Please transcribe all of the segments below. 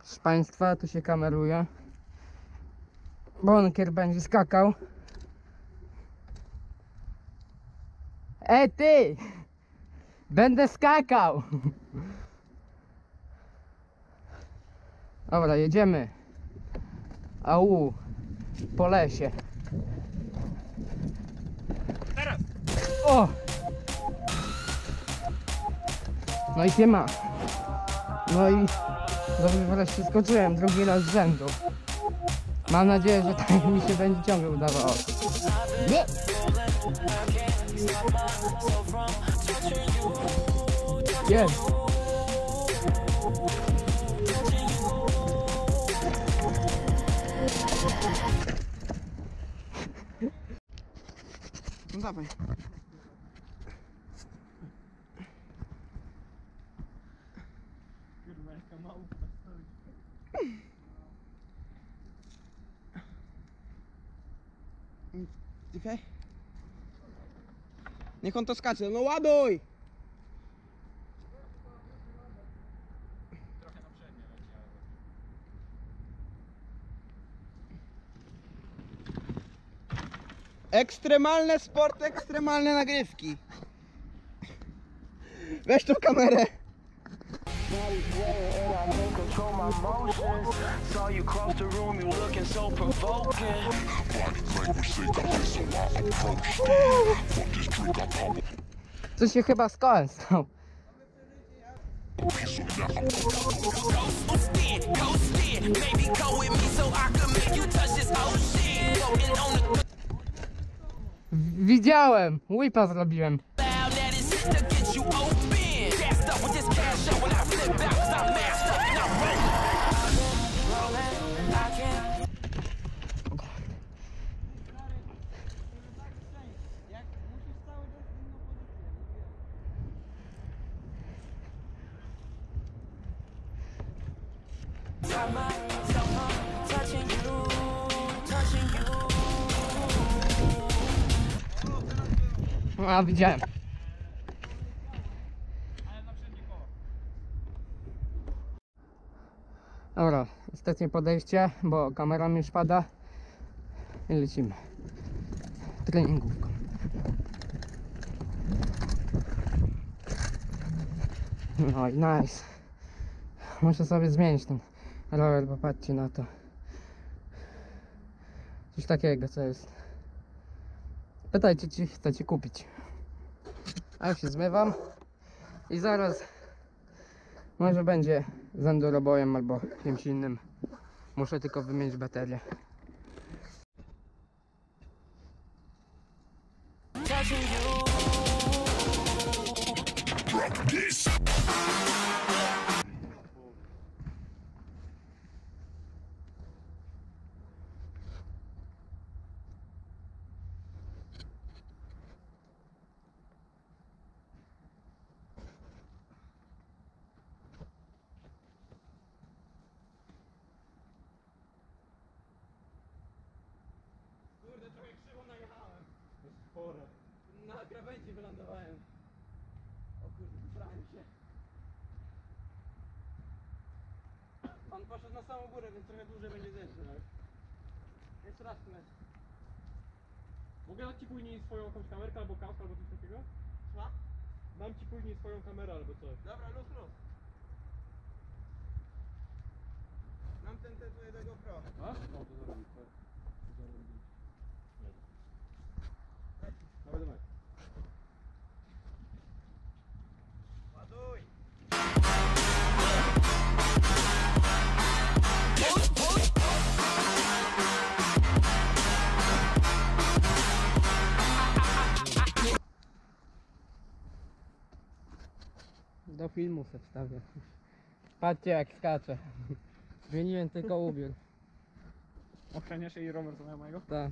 Proszę Państwa, tu się kameruje. Bonkier będzie skakał. Ty! Będę skakał! Dobra, jedziemy. Au, po lesie. Teraz! O! No i się ma. No i dobrze, wreszcie skoczyłem drugi raz z rzędu. Mam nadzieję, że tak mi się będzie ciągle udawało. Nie! Jest! No dawaj. Kurwa, jaka małpa stoi. Czekaj. Niech on to skacze, no ładuj! Trochę na przednie leci, ale... Ekstremalne sport, ekstremalne nagrywki. Weź tą kamerę. Co się chyba z kołem stał? Widziałem! Whipa zrobiłem. A, widziałem. Dobra, ostatnie podejście, bo kamera mi już pada. I lecimy. Treningówką. No i nice. Muszę sobie zmienić ten rower, bo patrzcie na to. Coś takiego, co jest. Pytajcie, czy chcecie kupić. A ja się zmywam i zaraz może będzie z endurobojem albo czymś innym. Muszę tylko wymienić baterię. Kurde, trochę krzywo najechałem. To jest chore. Na krawędzi wylądowałem. O kurde, wybrałem się. On poszedł na samą górę, więc trochę dłużej będzie zjeżdżał. Tak? Jeszcze raz leć. Mogę dać ci później swoją jakąś kamerkę albo kask albo coś takiego? Co? Dam ci później swoją kamerę albo coś. Dobra, luz. Mam ten tutaj do GoPro. A? O, to zarobić, tak. Dawaj. Ładuj! Do filmu se wstawię. Patrzcie jak skaczę. Zmieniłem tylko ubiór. Ochraniasz jej rower znajomego? Tak.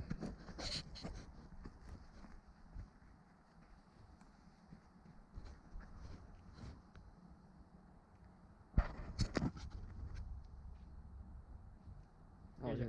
O, Jedzie. jedź.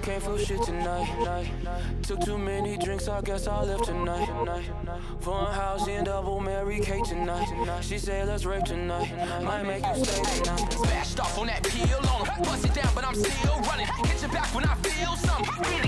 can't feel shit tonight. Took too many drinks, I guess I left tonight. Fun house and double Mary Kate tonight. She said let's rape tonight. Might make you stay tonight. Smashed off on that peel on. Bust it down, but I'm still running. Hit your back when I feel something. Really